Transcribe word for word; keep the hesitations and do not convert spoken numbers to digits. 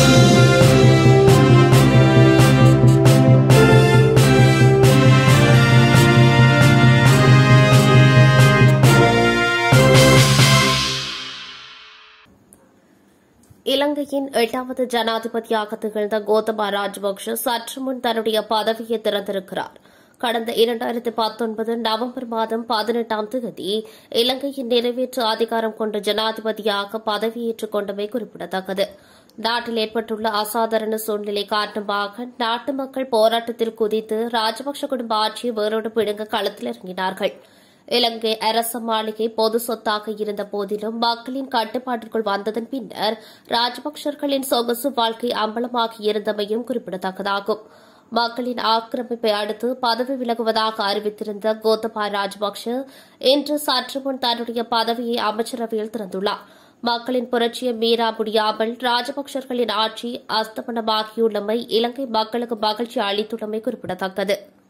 இலங்கையின் எட்டாவது ஜனாதிபதியாக திகழ்ந்த கோத்தபா ராஜபக்ஷ சற்று முன் தன்னுடைய பதவியை திறந்திருக்கிறார். கடந்த இரண்டாயிரத்து பத்தொன்பது நவம்பர் மாதம் பதினெட்டாம் தேதி இலங்கையின் நிறைவேற்று அதிகாரம் கொண்ட ஜனாதிபதியாக பதவியேற்றுக் கொண்டமை குறிப்பிடத்தக்கது. நாட்டில் ஏற்பட்டுள்ள அசாதாரண சூழ்நிலை காரணமாக நாட்டு மக்கள் போராட்டத்தில் குதித்து ராஜபக்ஷ குடும்ப ஆட்சியை வேரோடு பிடுங்க களத்தில் இறங்கினார்கள். இலங்கை அரச மாளிகை பொது சொத்தாக இருந்த போதிலும் மக்களின் கட்டுப்பாட்டிற்குள் வந்ததன் பின்னர் ராஜபக்சர்களின் சொகுசு வாழ்க்கை அம்பலமாகியிருந்தமையும் குறிப்பிடத்தக்கதாகும். மக்களின் ஆக்கிரமிப்பை அடுத்து பதவி விலகுவதாக அறிவித்திருந்த கோத்தபா ராஜபக்ஷ இன்று சற்று முன் தன்னுடைய பதவியை அமைச்சரவையில் திறந்துள்ளார். மக்களின் புரட்சியை மீற முடியாமல் ராஜபக்சர்களின் ஆட்சி அஸ்தமனமாகியுள்ளமை இலங்கை மக்களுக்கு மகிழ்ச்சி அளித்துள்ளமை குறிப்பிடத்தக்கது.